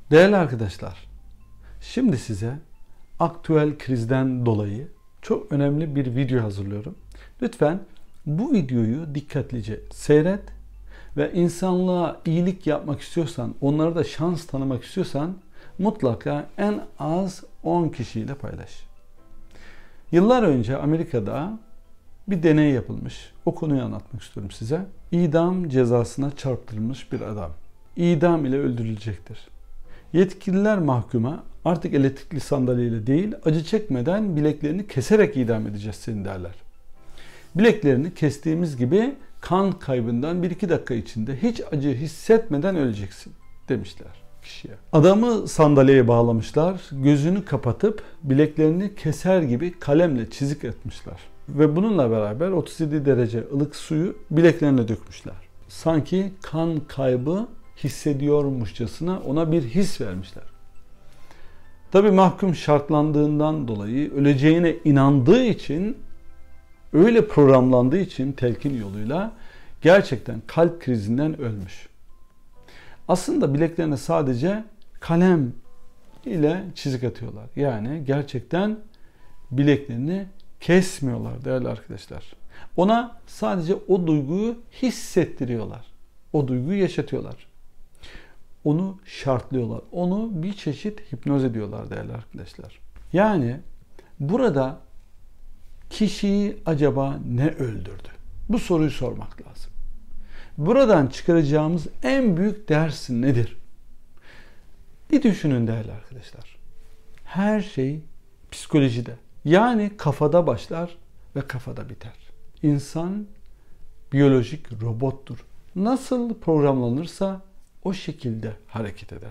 Değerli arkadaşlar, şimdi size aktüel krizden dolayı çok önemli bir video hazırlıyorum. Lütfen bu videoyu dikkatlice seyret ve insanlığa iyilik yapmak istiyorsan, onlara da şans tanımak istiyorsan mutlaka en az 10 kişiyle paylaş. Yıllar önce Amerika'da bir deney yapılmış. O konuyu anlatmak istiyorum size. İdam cezasına çarptırılmış bir adam. İdam ile öldürülecektir. Yetkililer mahkuma artık elektrikli sandalyeyle değil, acı çekmeden bileklerini keserek idam edeceğiz seni derler. Bileklerini kestiğimiz gibi kan kaybından 1-2 dakika içinde hiç acı hissetmeden öleceksin demişler kişiye. Adamı sandalyeye bağlamışlar, gözünü kapatıp bileklerini keser gibi kalemle çizik etmişler. Ve bununla beraber 37 derece ılık suyu bileklerine dökmüşler. Sanki kan kaybı hissediyormuşçasına ona bir his vermişler. Tabii mahkum şartlandığından dolayı öleceğine inandığı için, öyle programlandığı için telkin yoluyla gerçekten kalp krizinden ölmüş. Aslında bileklerine sadece kalem ile çizik atıyorlar. Yani gerçekten bileklerini kesmiyorlar değerli arkadaşlar. Ona sadece o duyguyu hissettiriyorlar. O duyguyu yaşatıyorlar. Onu şartlıyorlar. Onu bir çeşit hipnoz ediyorlar değerli arkadaşlar. Yani burada kişiyi acaba ne öldürdü? Bu soruyu sormak lazım. Buradan çıkaracağımız en büyük ders nedir? Bir düşünün değerli arkadaşlar. Her şey psikolojide. Yani kafada başlar ve kafada biter. İnsan biyolojik robottur. Nasıl programlanırsa o şekilde hareket eder.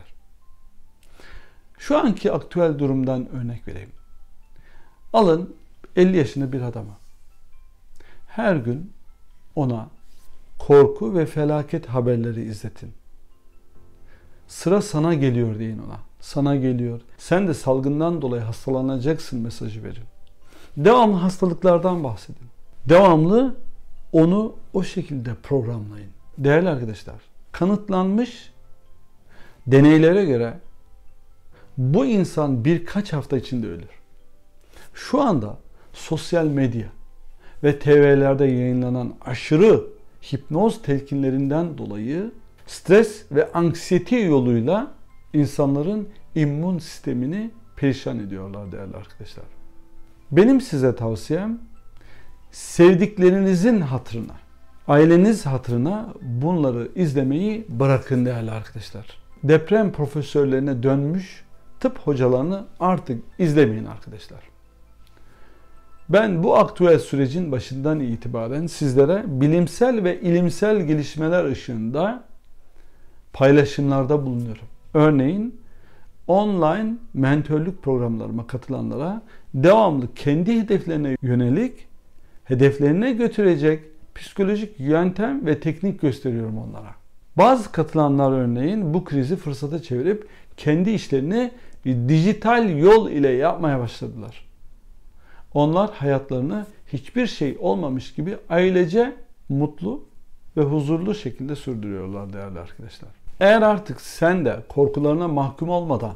Şu anki aktüel durumdan örnek vereyim. Alın 50 yaşında bir adama. Her gün ona korku ve felaket haberleri izletin. Sıra sana geliyor deyin ona. Sana geliyor. Sen de salgından dolayı hastalanacaksın mesajı verin. Devamlı hastalıklardan bahsedin. Devamlı onu o şekilde programlayın. Değerli arkadaşlar, kanıtlanmış deneylere göre bu insan birkaç hafta içinde ölür. Şu anda sosyal medya ve TV'lerde yayınlanan aşırı hipnoz telkinlerinden dolayı stres ve anksiyete yoluyla insanların immün sistemini perişan ediyorlar değerli arkadaşlar. Benim size tavsiyem, sevdiklerinizin hatırına, aileniz hatırına bunları izlemeyi bırakın değerli arkadaşlar. Deprem profesörlerine dönmüş tıp hocalarını artık izlemeyin arkadaşlar. Ben bu aktüel sürecin başından itibaren sizlere bilimsel ve ilimsel gelişmeler ışığında paylaşımlarda bulunuyorum. Örneğin online mentörlük programlarıma katılanlara devamlı kendi hedeflerine yönelik, hedeflerine götürecek psikolojik yöntem ve teknik gösteriyorum onlara. Bazı katılanlar örneğin bu krizi fırsata çevirip kendi işlerini dijital yol ile yapmaya başladılar. Onlar hayatlarını hiçbir şey olmamış gibi ailece mutlu ve huzurlu şekilde sürdürüyorlar değerli arkadaşlar. Eğer artık sen de korkularına mahkum olmadan,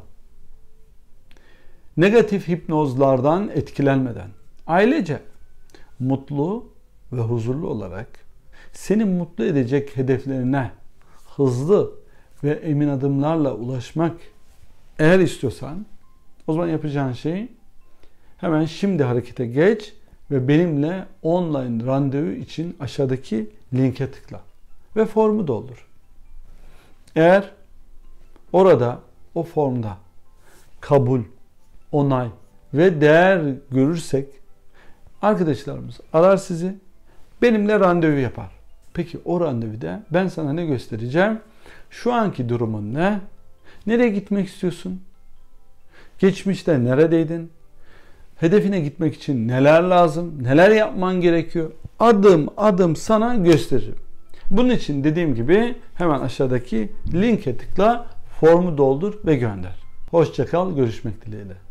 negatif hipnozlardan etkilenmeden, ailece mutlu ve huzurlu olarak seni mutlu edecek hedeflerine hızlı ve emin adımlarla ulaşmak eğer istiyorsan, o zaman yapacağın şey hemen şimdi harekete geç ve benimle online randevu için aşağıdaki linke tıkla ve formu doldur. Eğer orada o formda kabul, onay ve değer görürsek arkadaşlarımız arar sizi, benimle randevu yapar. Peki o randevuda ben sana ne göstereceğim? Şu anki durumun ne? Nereye gitmek istiyorsun? Geçmişte neredeydin? Hedefine gitmek için neler lazım? Neler yapman gerekiyor? Adım adım sana gösteririm. Bunun için dediğim gibi hemen aşağıdaki linke tıkla, formu doldur ve gönder. Hoşça kal, görüşmek dileğiyle.